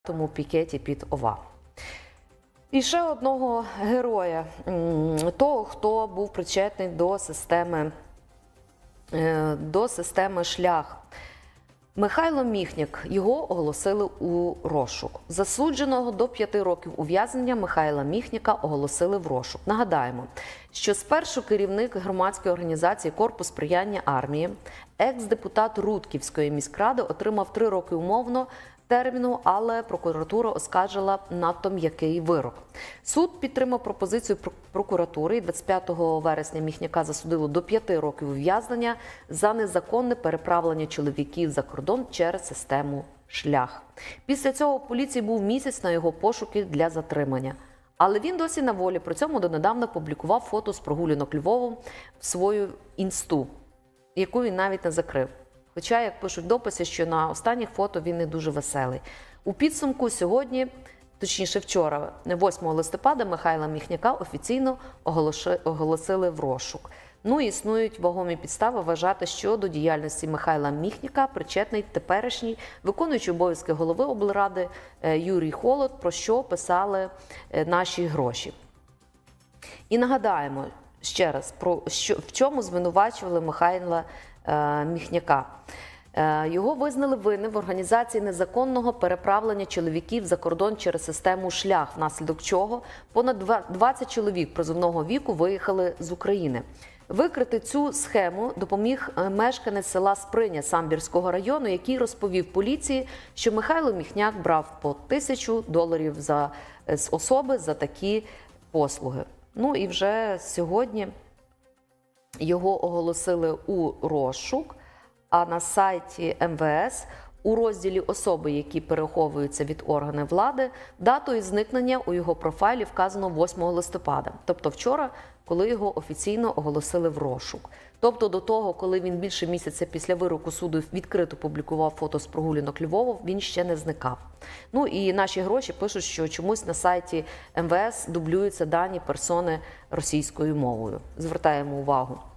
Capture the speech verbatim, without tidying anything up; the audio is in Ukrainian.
тому пікеті під ОВА. І ще одного героя, того, хто був причетний до системи, до системи «Шлях». Михайло Міхнік, його оголосили у розшук. Засудженого до п'яти років ув'язнення Михайла Міхніка оголосили в розшук. Нагадаємо, що спершу керівник громадської організації «Корпус сприяння армії», екс-депутат Рудківської міськради отримав три роки умовно терміну, але прокуратура оскаржила надто м'який вирок. Суд підтримав пропозицію прокуратури і двадцять п'ятого вересня Міхніка засудило до п'яти років ув'язнення за незаконне переправлення чоловіків за кордон через систему «Шлях». Після цього в поліції був місяць на його пошуки для затримання. Але він досі на волі, при цьому донедавна публікував фото з прогулянок Львовом в свою інсту, яку він навіть не закрив. Хоча, як пишуть дописи, що на останніх фото він не дуже веселий. У підсумку сьогодні, точніше вчора, восьмого листопада, Михайла Міхніка офіційно оголосили в розшук. Ну і існують вагомі підстави вважати, що до діяльності Михайла Міхніка причетний теперішній виконуючий обов'язки голови облради Юрій Холод, про що писали наші гроші. І нагадаємо ще раз, про що, в чому звинувачували Михайла Міхніка. Його визнали винним в організації незаконного переправлення чоловіків за кордон через систему «Шлях», внаслідок чого понад двадцять чоловік призовного віку виїхали з України. Викрити цю схему допоміг мешканець села Сприня Самбірського району, який розповів поліції, що Михайло Міхняк брав по тисячу доларів за, з особи за такі послуги. Ну і вже сьогодні його оголосили у розшук, а на сайті ем ве ес у розділі «Особи, які переховуються від органів влади» датою зникнення у його профайлі вказано восьмого листопада, тобто вчора, коли його офіційно оголосили в розшук. Тобто до того, коли він більше місяця після вироку суду відкрито публікував фото з прогулянок Львова, він ще не зникав. Ну і наші гроші пишуть, що чомусь на сайті ем ве ес дублюються дані персони російською мовою. Звертаємо увагу.